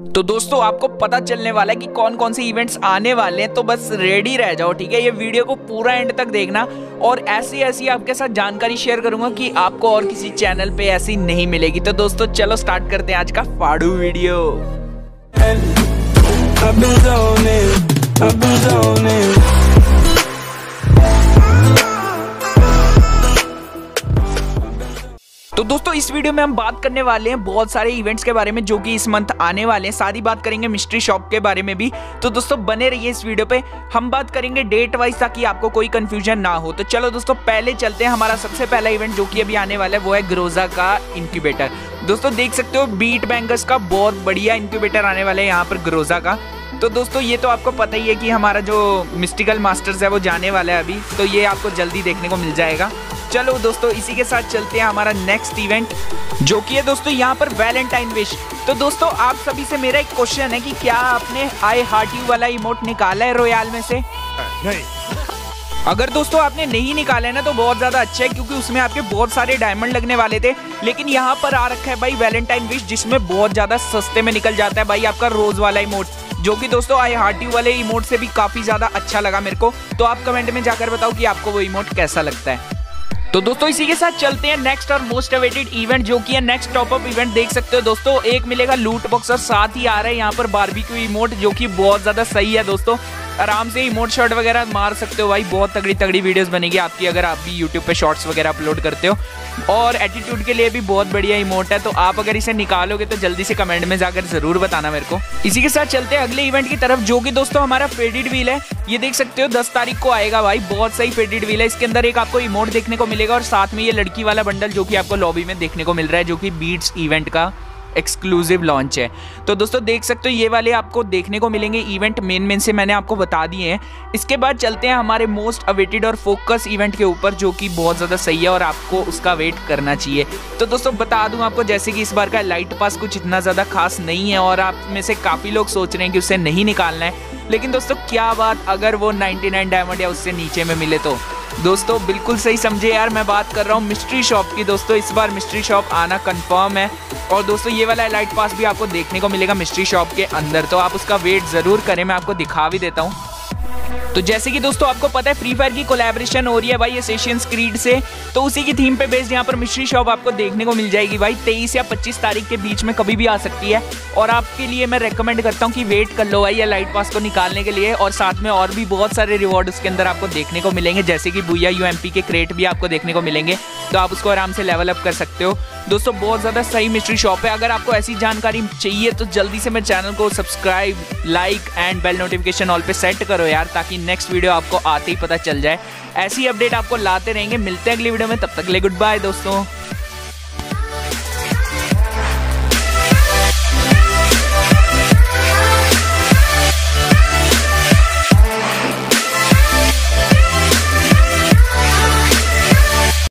तो दोस्तों आपको पता चलने वाला है कि कौन कौन से इवेंट्स आने वाले हैं, तो बस रेडी रह जाओ, ठीक है। ये वीडियो को पूरा एंड तक देखना और ऐसी ऐसी आपके साथ जानकारी शेयर करूंगा कि आपको और किसी चैनल पे ऐसी नहीं मिलेगी। तो दोस्तों चलो स्टार्ट करते हैं आज का फाड़ू वीडियो। तो दोस्तों इस वीडियो में हम बात करने वाले हैं बहुत सारे इवेंट्स के बारे में जो कि इस मंथ आने वाले हैं। साथ ही बात करेंगे मिस्ट्री शॉप के बारे में भी। तो दोस्तों बने रहिए इस वीडियो पे, हम बात करेंगे डेट वाइज ताकि आपको कोई कंफ्यूजन ना हो। तो चलो दोस्तों पहले चलते हैं। हमारा सबसे पहला इवेंट जो कि अभी आने वाला है वो है ग्रोजा का इंक्यूबेटर। दोस्तों देख सकते हो बीट बैंकर्स का बहुत बढ़िया इंक्यूबेटर आने वाला है यहाँ पर ग्रोजा का। तो दोस्तों ये तो आपको पता ही है कि हमारा जो मिस्टिकल मास्टर्स है वो जाने वाला है अभी, तो ये आपको जल्दी देखने को मिल जाएगा। चलो दोस्तों इसी के साथ चलते हैं हमारा नेक्स्ट इवेंट जो कि है दोस्तों यहाँ पर वैलेंटाइन विश। तो दोस्तों आप सभी से मेरा एक क्वेश्चन है कि क्या आपने आई हार्ट यू वाला इमोट निकाला है रॉयल में से? नहीं। अगर दोस्तों आपने नहीं निकाला है ना तो बहुत ज्यादा अच्छा है, क्योंकि उसमें आपके बहुत सारे डायमंड लगने वाले थे। लेकिन यहाँ पर आ रखा है भाई वैलेंटाइन विश, जिसमें बहुत ज्यादा सस्ते में निकल जाता है भाई आपका रोज वाला इमोट, जो कि दोस्तों आई हार्ट यू वाले इमोट से भी काफी ज्यादा अच्छा लगा मेरे को। तो आप कमेंट में जाकर बताओ कि आपको वो इमोट कैसा लगता है। तो दोस्तों इसी के साथ चलते हैं नेक्स्ट और मोस्ट अवेटेड इवेंट जो कि है नेक्स्ट टॉप अप इवेंट। देख सकते हो दोस्तों एक मिलेगा लूट बॉक्स और साथ ही आ रहा है यहाँ पर बारबेक्यू इमोट, जो कि बहुत ज्यादा सही है दोस्तों। आराम से इमोट शॉट वगैरह मार सकते हो भाई, बहुत तगड़ी तगड़ी वीडियोस बनेगी आपकी अगर आप भी यूट्यूब पे शॉर्ट्स वगैरह अपलोड करते हो। और एटीट्यूड के लिए भी बहुत बढ़िया इमोट है, तो आप अगर इसे निकालोगे तो जल्दी से कमेंट में जाकर जरूर बताना मेरे को। इसी के साथ चलते हैं अगले इवेंट की तरफ जो कि दोस्तों हमारा फेडेड व्हील है। ये देख सकते हो 10 तारीख को आएगा भाई, बहुत सही फेडेड व्हील है। इसके अंदर एक आपको इमोट देखने को मिलेगा और साथ में ये लड़की वाला बंडल जो कि आपको लॉबी में देखने को मिल रहा है, जो कि बीट्स इवेंट का एक्सक्लूसिव लॉन्च है। तो दोस्तों देख सकते हो ये वाले आपको देखने को मिलेंगे इवेंट मेन से मैंने आपको बता दिए हैं। इसके बाद चलते हैं हमारे मोस्ट अवेटेड और फोकस इवेंट के ऊपर जो कि बहुत ज़्यादा सही है और आपको उसका वेट करना चाहिए। तो दोस्तों बता दूं आपको जैसे कि इस बार का लाइट पास कुछ इतना ज़्यादा खास नहीं है और आप में से काफ़ी लोग सोच रहे हैं कि उसे नहीं निकालना है। लेकिन दोस्तों क्या बात अगर वो 99 डायमंड या उससे नीचे में मिले तो? दोस्तों बिल्कुल सही समझे यार, मैं बात कर रहा हूँ मिस्ट्री शॉप की। दोस्तों इस बार मिस्ट्री शॉप आना कंफर्म है और दोस्तों ये वाला लाइट पास भी आपको देखने को मिलेगा मिस्ट्री शॉप के अंदर, तो आप उसका वेट जरूर करें। मैं आपको दिखा भी देता हूँ। तो जैसे कि दोस्तों आपको पता है फ्री फायर की कोलैबोरेशन हो रही है भाई एसेसियंस क्रीड से, तो उसी की थीम पे बेस्ड यहाँ पर मिस्ट्री शॉप आपको देखने को मिल जाएगी भाई। 23 या 25 तारीख के बीच में कभी भी आ सकती है और आपके लिए मैं रेकमेंड करता हूँ कि वेट कर लो भाई ये लाइट पास को निकालने के लिए। और साथ में और भी बहुत सारे रिवॉर्ड उसके अंदर आपको देखने को मिलेंगे, जैसे कि बुया यूएमपी के क्रेट भी आपको देखने को मिलेंगे, तो आप उसको आराम से लेवल अप कर सकते हो। दोस्तों बहुत ज़्यादा सही मिस्ट्री शॉप है। अगर आपको ऐसी जानकारी चाहिए तो जल्दी से मेरे चैनल को subscribe, like and bell notification all पे सेट करो यार, ताकि नेक्स्ट वीडियो आपको आते ही पता चल जाए। ऐसी अपडेट आपको लाते रहेंगे। मिलते हैं अगली वीडियो में, तब तक के लिए गुड बाय दोस्तों।